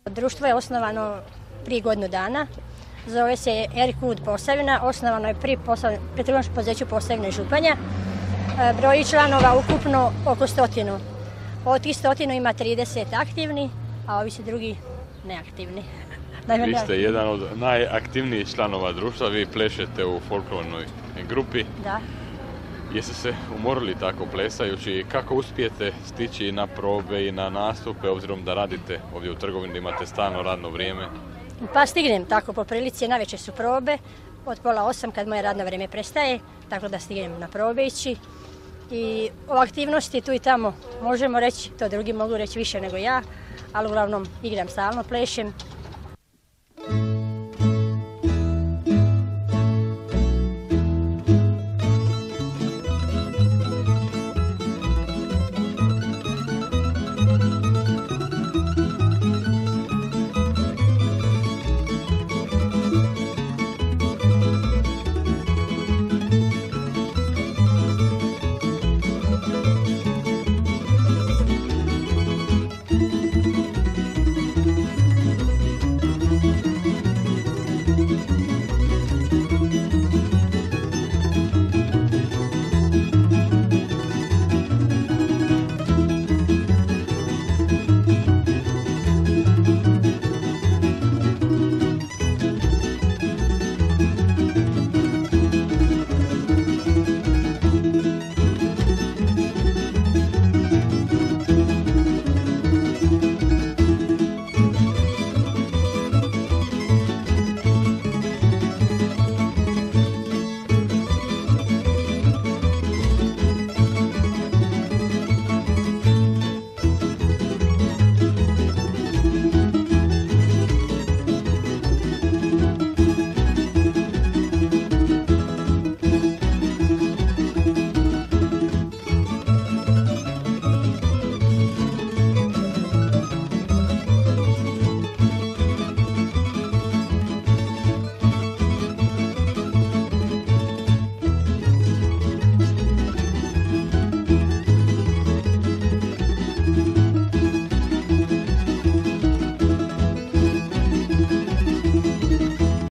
Društvo je osnovano prije godinu dana. Zove se Erik Wood Posavina. Osnovano je pri trgovačkom poduzeću Posavina Županja. Broji članova ukupno oko 100. Od tih 100 ima 30 aktivni, a ovi su drugi neaktivni. Vi ste jedan od najaktivnijih članova društva, vi plešete u folklornoj grupi. Da. Jeste se umorili tako plesajući? Kako uspijete stići na probe i na nastupe, obzirom da radite ovdje u trgovini, da imate stalno radno vrijeme? Pa stignem tako po prilici, navečer su probe, od 7:30 kad moje radno vrijeme prestaje, tako da stignem na probe ići. I o aktivnosti tu i tamo možemo reći, to drugi mogu reći više nego ja, ali uglavnom igram stalno, plešem.